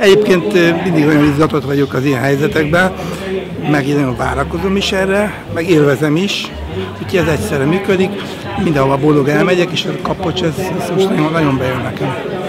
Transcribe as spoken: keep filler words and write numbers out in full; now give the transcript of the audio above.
Egyébként mindig nagyon izgatott vagyok az ilyen helyzetekben, meg én nagyon várakozom is erre, meg élvezem is, úgyhogy ez egyszerre működik, mindenhova boldog elmegyek, és a Kapocs, ez, ez most nagyon, nagyon bejön nekem.